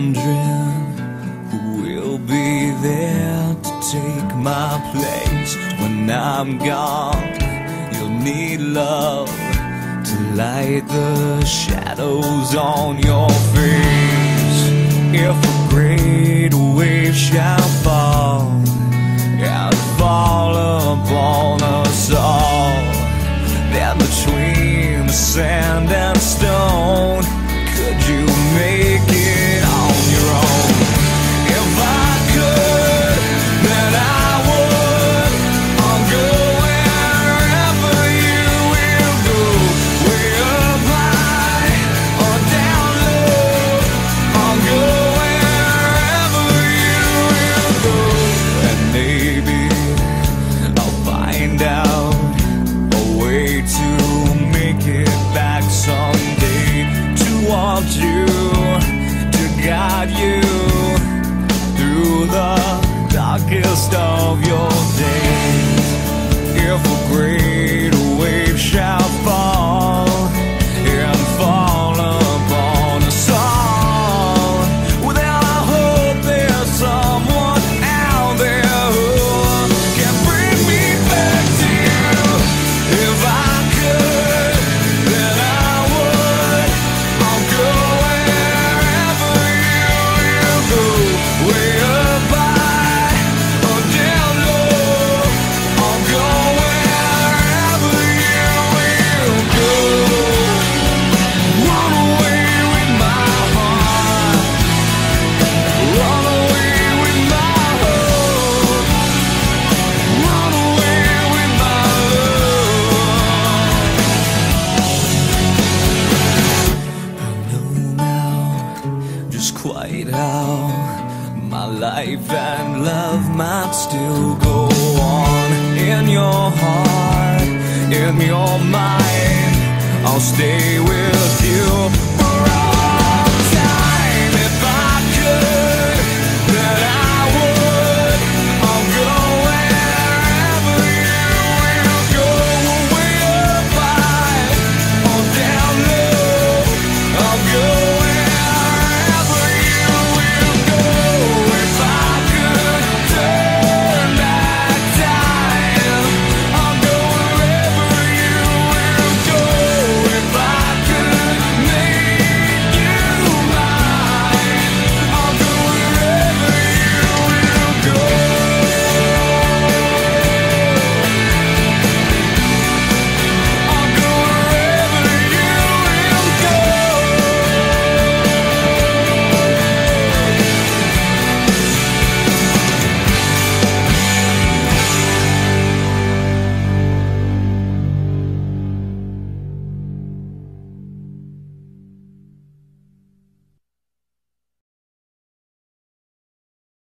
wondering who will be there to take my place when I'm gone. You'll need love to light the shadows on your face. If a great wave shall fall and fall upon us all, then between the sand and stone, could you make it on your own? If I could, then I would. I'll go wherever you will go, way up high or down low. I'll go wherever you will go, and maybe I'll find out a way to make it back someday, to want you, to guide you through the darkest of your days. If a great wave shall fall and fall upon us all, well then I hope there's someone out there who can bring me back to you. If I could, then I would. I'll go wherever you will go, way up high or down low. I'll go wherever you will go. Run away with my heart, run away with my hope, run away with my love. I know now just quite how my life and love might still go on. In your heart, in your mind, I'll stay with you.